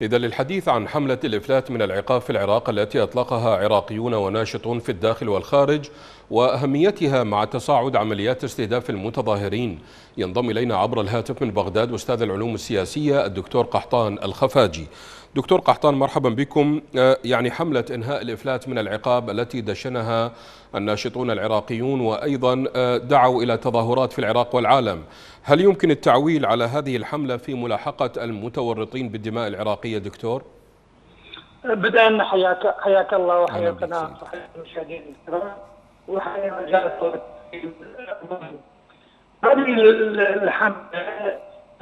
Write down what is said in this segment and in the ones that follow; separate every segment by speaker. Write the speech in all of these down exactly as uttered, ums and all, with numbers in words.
Speaker 1: إذا للحديث عن حملة الإفلات من العقاب في العراق التي أطلقها عراقيون وناشطون في الداخل والخارج وأهميتها مع تصاعد عمليات استهداف المتظاهرين، ينضم إلينا عبر الهاتف من بغداد أستاذ العلوم السياسية الدكتور قحطان الخفاجي. دكتور قحطان، مرحبا بكم. يعني حملة إنهاء الإفلات من العقاب التي دشنها الناشطون العراقيون وأيضا دعوا إلى تظاهرات في العراق والعالم، هل يمكن التعويل على هذه الحملة في ملاحقة المتورطين بالدماء العراقية دكتور؟
Speaker 2: بدءا حياك حياك الله وحيا القناة وحيا المشاهدين الكرام وحيا مجال هذه الحملة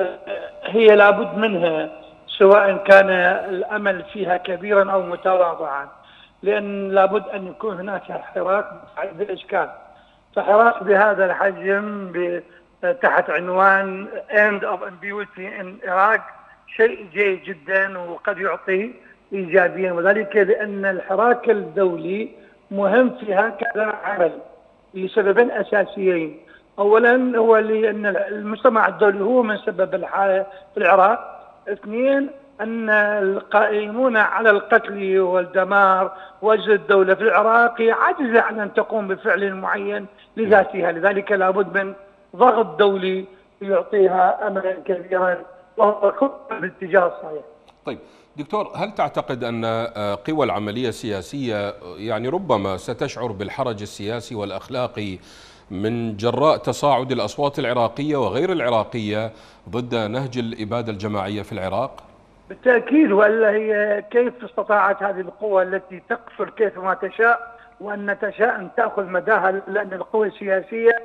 Speaker 2: هي لابد منها، سواء كان الأمل فيها كبيرا أو متواضعا، لأن لابد أن يكون هناك حراك بعدة الأشكال. فحراك بهذا الحجم تحت عنوان End of Ambiguity in Iraq شيء جيد جدا وقد يعطي إيجابيا، وذلك لأن الحراك الدولي مهم في هكذا عمل لسببين أساسيين. أولا هو لأن المجتمع الدولي هو من سبب الحالة في العراق. اثنين، أن القائمون على القتل والدمار وجه الدولة في العراق عاجزة عن أن تقوم بفعل معين لذاتها، لذلك لابد من ضغط دولي يعطيها أملا كبيرا وهو خطوة بالاتجاه الصحيح.
Speaker 1: طيب دكتور، هل تعتقد أن قوى العملية السياسية يعني ربما ستشعر بالحرج السياسي والأخلاقي من جراء تصاعد الأصوات العراقية وغير العراقية ضد نهج الإبادة الجماعية في العراق؟
Speaker 2: بالتأكيد، وإلا هي كيف استطاعت هذه القوى التي تقصر كيفما تشاء وأن تشاء أن تأخذ مداها، لأن القوى السياسية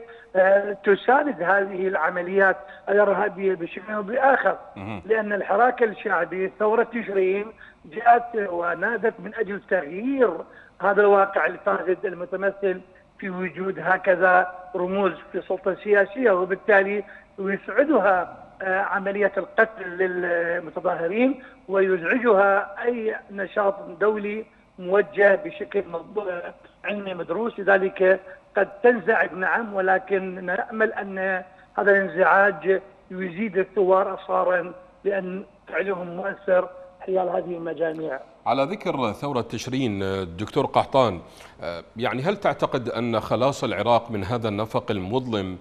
Speaker 2: تساند هذه العمليات الإرهابية بشكل أو بآخر، لأن الحراك الشعبي ثورة تشرين جاءت ونادت من أجل تغيير هذا الواقع الفاسد المتمثل في وجود هكذا رموز في السلطة السياسية، وبالتالي يسعدها عملية القتل للمتظاهرين ويزعجها أي نشاط دولي موجه بشكل علمي مدروس، لذلك قد تنزعج نعم، ولكن نأمل أن هذا الانزعاج يزيد الثوار أصارا لأن فعلهم مؤثر حيال هذه المجاميع.
Speaker 1: على ذكر ثورة تشرين دكتور قحطان، يعني هل تعتقد أن خلاص العراق من هذا النفق المظلم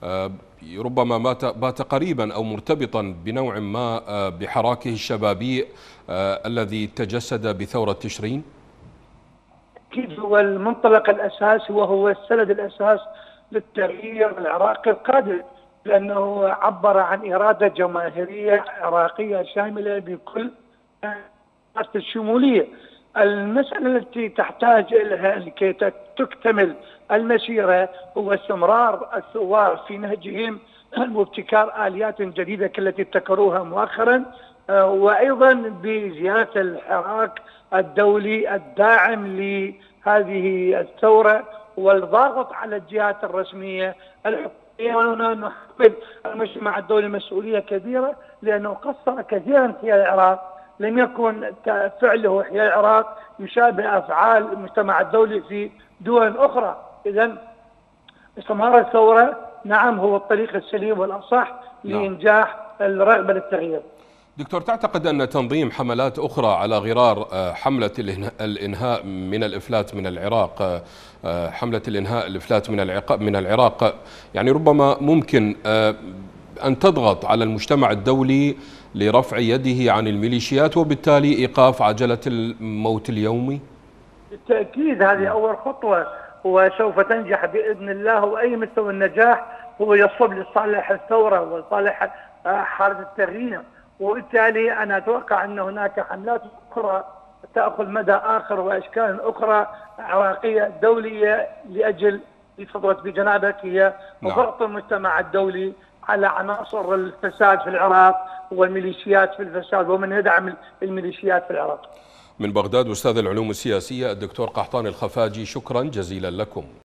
Speaker 1: ربما بات قريبا أو مرتبطا بنوع ما بحراكه الشبابي الذي تجسد بثورة تشرين؟
Speaker 2: أكيد هو المنطلق الأساسي وهو السند الأساس للتغيير العراقي القادم، لأنه عبر عن إرادة جماهيرية عراقية شاملة بكل الشمولية. المسألة التي تحتاج إليها لكي تكتمل المسيرة هو استمرار الثوار في نهجهم وابتكار آليات جديدة كالتي ابتكروها مؤخرا، وأيضا بزيادة الحراك الدولي الداعم لهذه الثورة والضغط على الجهات الرسمية الحكومية. وهنا نحمل المجتمع الدولي مسؤولية كبيرة، لأنه قصر كثيرا في العراق، لم يكن فعله حيال العراق يشابه أفعال المجتمع الدولي في دول أخرى. إذن استمرار الثورة نعم هو الطريق السليم والأصح لإنجاح الرغبة للتغيير.
Speaker 1: دكتور، تعتقد أن تنظيم حملات أخرى على غرار حملة الإنهاء من الإفلات من العراق، حملة الإنهاء الإفلات من العراق من العراق يعني ربما ممكن أن تضغط على المجتمع الدولي لرفع يده عن الميليشيات وبالتالي إيقاف عجلة الموت اليومي؟
Speaker 2: بالتأكيد هذه أول خطوة وسوف تنجح بإذن الله، وأي مستوى النجاح هو يصب لصالح الثورة وصالح حالة التغيير، وبالتالي أنا أتوقع أن هناك حملات أخرى تأخذ مدى آخر وأشكال أخرى عراقية دولية لأجل تفضلت بجنابك هي ضغط المجتمع الدولي على عناصر الفساد في العراق والميليشيات في الفساد ومن يدعم الميليشيات في العراق.
Speaker 1: من بغداد أستاذ العلوم السياسية الدكتور قحطان الخفاجي، شكرا جزيلا لكم.